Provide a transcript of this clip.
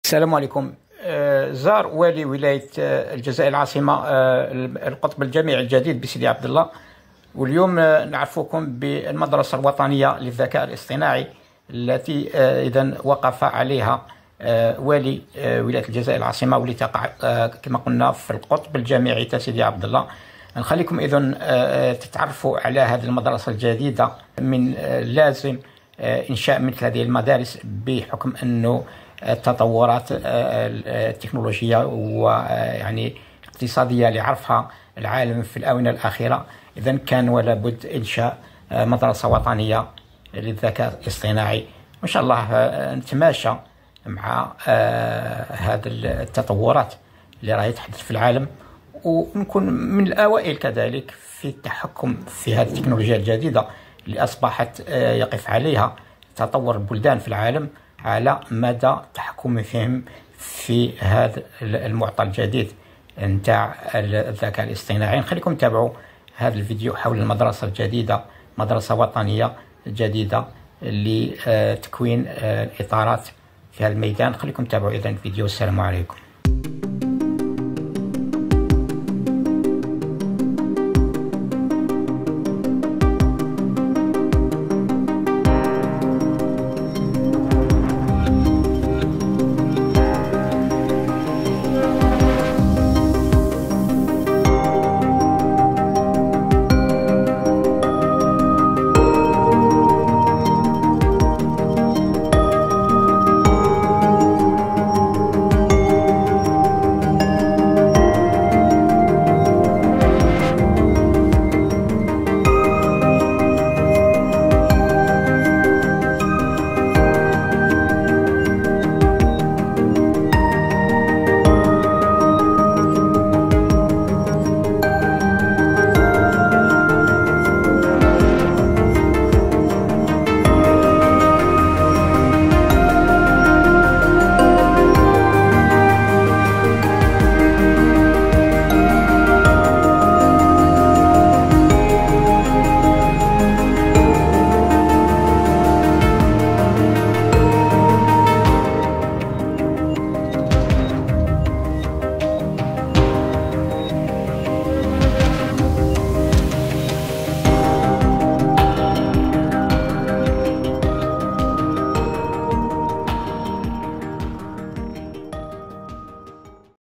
السلام عليكم. زار والي ولاية الجزائر العاصمة القطب الجامعي الجديد بسيدي عبد الله، واليوم نعرفكم بالمدرسة الوطنية للذكاء الاصطناعي التي إذن وقف عليها والي ولاية الجزائر العاصمة، واللي تقع كما قلنا في القطب الجامعي تاع سيدي عبد الله. نخليكم إذن تتعرفوا على هذه المدرسة الجديدة. من لازم إنشاء مثل هذه المدارس بحكم أنه التطورات التكنولوجية ويعني الاقتصادية اللي عرفها العالم في الآونة الأخيرة، إذن كان ولا بد إنشاء مدرسة وطنية للذكاء الاصطناعي. وإن شاء الله نتماشى مع هذه التطورات اللي راهي تحدث في العالم، ونكون من الأوائل كذلك في التحكم في هذه التكنولوجيا الجديدة اللي أصبحت يقف عليها تطور البلدان في العالم على مدى تحكمهم في هذا المعطى الجديد نتاع الذكاء الاصطناعي. نخليكم تتابعوا هذا الفيديو حول المدرسة الجديدة، مدرسة وطنية جديدة لتكوين الإطارات في هذا الميدان. خليكم تتابعوا إذن الفيديو. السلام عليكم.